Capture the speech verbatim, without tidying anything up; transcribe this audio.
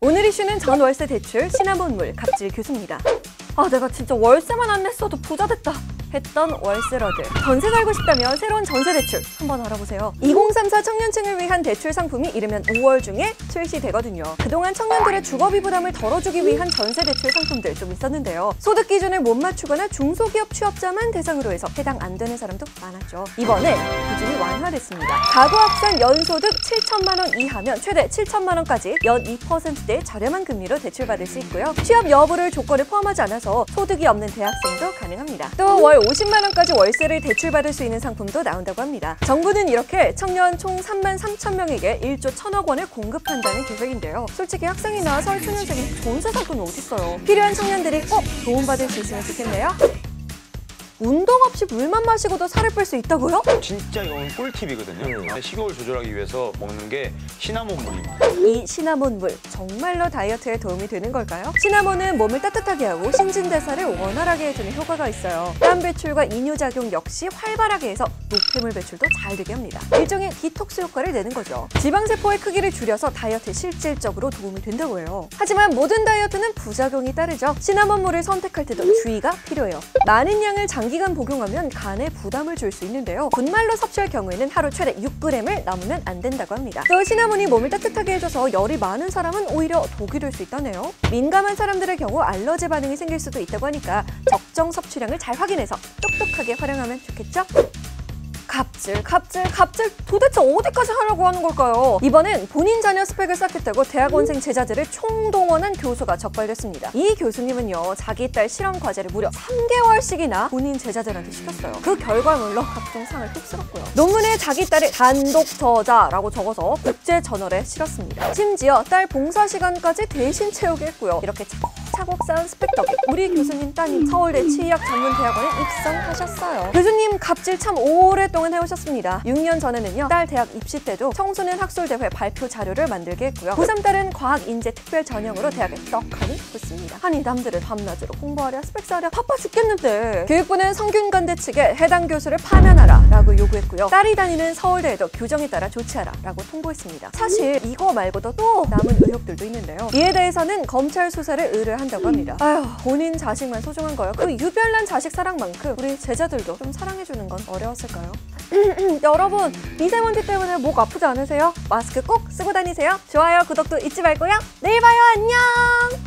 오늘 이슈는 전월세 대출, 시나몬물, 갑질 교수입니다. 아, 내가 진짜 월세만 안 냈어도 부자 됐다 했던 월세러들. 전세 살고 싶다면 새로운 전세 대출 한번 알아보세요. 이공삼사 청년층을 위한 대출 상품이 이르면 오월 중에 출시되거든요. 그동안 청년들의 주거비 부담을 덜어주기 위한 전세 대출 상품들 좀 있었는데요. 소득 기준을 못 맞추거나 중소기업 취업자만 대상으로 해서 해당 안 되는 사람도 많았죠. 이번에 기준이 완화됐습니다. 가구 합산 연소득 칠천만 원 이하면 최대 칠천만 원까지 연 이 퍼센트대 저렴한 금리로 대출받을 수 있고요. 취업 여부를 조건에 포함하지 않아서 소득이 없는 대학생도 가능합니다. 또 월 오십만 원까지 월세를 대출받을 수 있는 상품도 나온다고 합니다. 정부는 이렇게 청년 총 삼만 삼천 명에게 일조 천억 원을 공급한다는 계획인데요. 솔직히 학생이나 사회초년생이 전세 살 돈 어딨어요. 필요한 청년들이 꼭 도움받을 수 있으면 좋겠네요. 운동 없이 물만 마시고도 살을 뺄 수 있다고요? 진짜 이건 꿀팁이거든요. 음. 식욕을 조절하기 위해서 먹는 게 시나몬물입니다. 이 시나몬물 정말로 다이어트에 도움이 되는 걸까요? 시나몬은 몸을 따뜻하게 하고 신진대사를 원활하게 해주는 효과가 있어요. 땀 배출과 이뇨작용 역시 활발하게 해서 노폐물 배출도 잘 되게 합니다. 일종의 디톡스 효과를 내는 거죠. 지방세포의 크기를 줄여서 다이어트에 실질적으로 도움이 된다고 해요. 하지만 모든 다이어트는 부작용이 따르죠. 시나몬물을 선택할 때도 주의가 필요해요. 많은 양을 장기간 복용하면 간에 부담을 줄 수 있는데요. 분말로 섭취할 경우에는 하루 최대 육 그램을 넘으면 안 된다고 합니다. 또 시나몬이 몸을 따뜻하게 해줘서 열이 많은 사람은 오히려 독이 될 수 있다네요. 민감한 사람들의 경우 알러지 반응이 생길 수도 있다고 하니까 적정 섭취량을 잘 확인해서 똑똑하게 활용하면 좋겠죠? 갑질, 갑질, 갑질 도대체 어디까지 하려고 하는 걸까요? 이번엔 본인 자녀 스펙을 쌓겠다고 대학원생 제자들을 총동원한 교수가 적발됐습니다. 이 교수님은요, 자기 딸 실험 과제를 무려 삼 개월씩이나 본인 제자들한테 시켰어요. 그 결과물로 각종 상을 휩쓸었고요. 논문에 자기 딸의 단독 저자라고 적어서 국제저널에 실었습니다. 심지어 딸 봉사 시간까지 대신 채우게 했고요. 이렇게 차곡차곡 쌓은 스펙 덕에 우리 교수님 따님 서울대 치의학전문대학원에 입성하셨어요. 교수님 갑질 참 오랫동안 해오셨습니다. 육 년 전에는요, 딸 대학 입시 때도 청소년 학술대회 발표 자료를 만들게 했고요. 고삼 딸은 과학인재 특별 전형으로 대학에 떡하니 붙습니다. 아니, 남들은 밤낮으로 공부하랴 스펙 쌓으랴 바빠 죽겠는데. 교육부는 성균관대 측에 해당 교수를 파면하라 라고 요구했고요. 딸이 다니는 서울대에도 규정에 따라 조치하라 라고 통보했습니다. 사실 이거 말고도 또 남은 의혹들도 있는데요. 이에 대해서는 검찰 수사를 의뢰한다고 합니다. 아휴, 본인 자식만 소중한 거요. 그 유별난 자식 사랑만큼 우리 제자들도 좀 사랑해주는 건 어려웠을까요? 여러분, 미세먼지 때문에 목 아프지 않으세요? 마스크 꼭 쓰고 다니세요. 좋아요, 구독도 잊지 말고요. 내일 봐요. 안녕.